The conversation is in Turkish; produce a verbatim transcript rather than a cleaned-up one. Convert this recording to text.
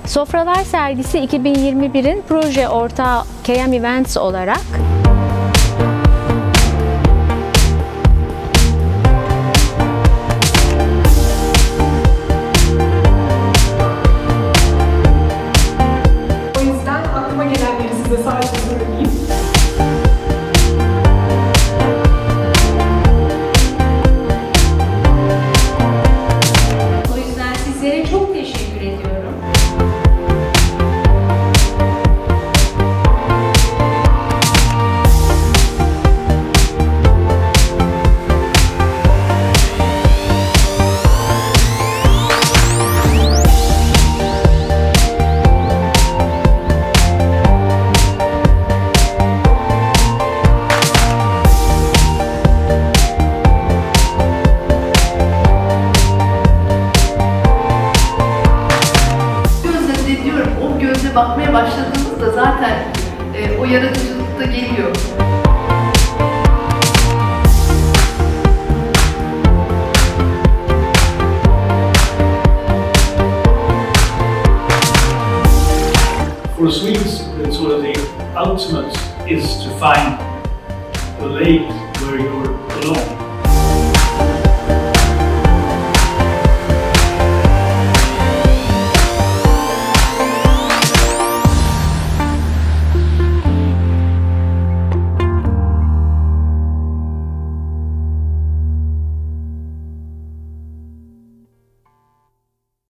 Sofralar Sergisi iki bin yirmi bir'in proje ortağı K M Events olarak o yüzden aklıma gelenleri size sadece söyleyeyim. O yüzden sizlere çok teşekkür ediyorum. Bakmaya başladığımızda zaten e, o yaratıcılık da geliyor. For Swedes, sort of the ultimate is to find the lake where your